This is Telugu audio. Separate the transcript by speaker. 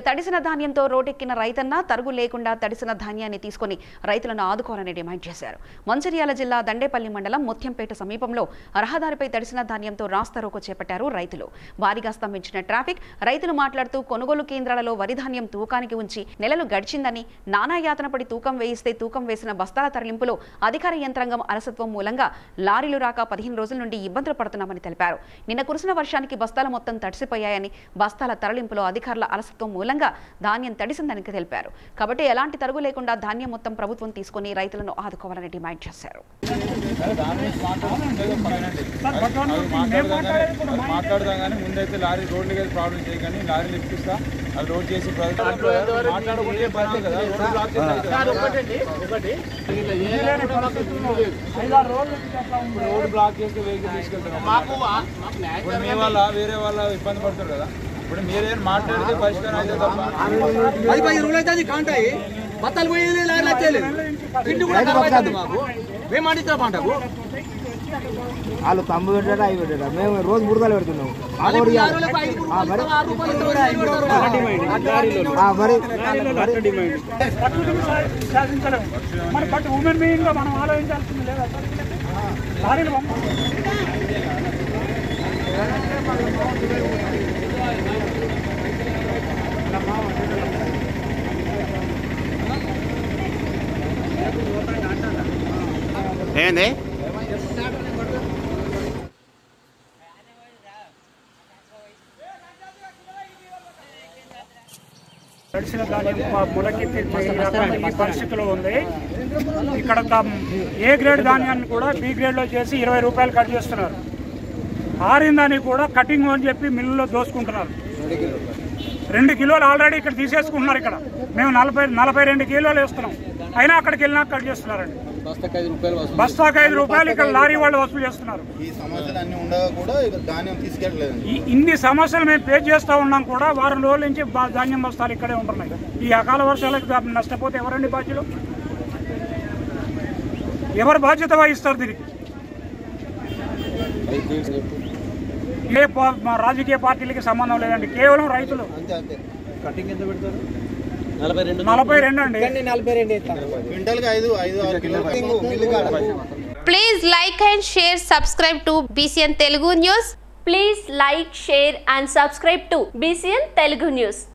Speaker 1: తడిసిన ధాన్యంతో రోడ్డెక్కిన రైతన్న తరుగు లేకుండా తడిసిన ధాన్యాన్ని తీసుకుని రైతులను ఆదుకోవాలని డిమాండ్ చేశారు. మంచిర్యాల జిల్లా దండేపల్లి మండలం ముత్యంపేట సమీపంలో రహదారిపై తడిసిన ధాన్యంతో రాస్తారోకో చేపట్టారు రైతులు. భారీగా స్తంభించిన ట్రాఫిక్. రైతులు మాట్లాడుతూ కొనుగోలు కేంద్రాలలో వరి ధాన్యం తూకానికి ఉంచి నెలలు గడిచిందని, నానా యాతన పడి తూకం వేయిస్తే తూకం వేసిన బస్తాల తరలింపులో అధికార యంత్రాంగం అలసత్వం మూలంగా లారీలు రాక 15 రోజుల నుండి ఇబ్బందులు పడుతున్నామని తెలిపారు. నిన్న కురిసిన వర్షానికి బస్తాలు మొత్తం తడిసిపోయాయని, బస్తాల తరలింపులో అధికారుల అలసత్వం మూలంగా ధాన్యం తడిసిందని తెలిపారు. కాబట్టి ఎలాంటి తరుగు లేకుండా ధాన్యం మొత్తం ప్రభుత్వం తీసుకుని రైతులను ఆదుకోవాలని డిమాండ్ చేశారు.
Speaker 2: వేరే వాళ్ళ ఇబ్బంది పడుతుంది కదా. ఇప్పుడు మీరేం మాట్లాడితే పరిష్కారం అయితే
Speaker 3: కాంటాయి బత్తాలు పోయేది వచ్చేయలేదు. తిండి కూడా కాదు మాకు. మేము ఆడితే పంటకు
Speaker 4: వాళ్ళు తమ్ము పెట్టాడు, అవి పెట్టాడు. మేము రోజు బురదలు పెడుతున్నాము.
Speaker 5: ఉమెన్ బీయింగ్ మనం ఆలోచించాల్సింది లేదా?
Speaker 4: ఏంది
Speaker 5: తడిసిన ధాన్యం మొలకెత్తి ఈ పరిస్థితిలో ఉంది. ఇక్కడ ఏ గ్రేడ్ ధాన్యాన్ని కూడా బి గ్రేడ్లో చేసి 20 రూపాయలు కట్ చేస్తున్నారు. ఆరిందని కూడా కటింగ్ అని చెప్పి మిల్లులో దోసుకుంటున్నారు. 2 కిలోలు ఆల్రెడీ ఇక్కడ తీసేసుకుంటున్నారు. ఇక్కడ మేము 42 కిలోలు వేస్తున్నాం, అయినా అక్కడికి వెళ్ళినా కట్ చేస్తున్నారండి. బస్తాకు 5 రూపాయలు ఇక్కడ లారీ వాళ్ళు వసూలు చేస్తున్నారు. ఇన్ని సమస్యలు మేము ఫేస్ చేస్తూ ఉన్నాం కూడా వారం రోజుల నుంచి ధాన్యం బస్తాలు ఇక్కడే ఉంటున్నాయి. ఈ అకాల వర్షాలకు నష్టపోతే ఎవరండి బాధ్యులు? ఎవరు బాధ్యత వహిస్తారు దీనికి? ఏ రాజకీయ పార్టీలకి సంబంధం లేదండి, కేవలం రైతులు.
Speaker 3: కటింగ్ ఎంత పెడతారు?
Speaker 5: 42 అండి.
Speaker 6: Please like and share, subscribe to BCN Telugu News.
Speaker 7: Please like, share and subscribe to BCN Telugu News.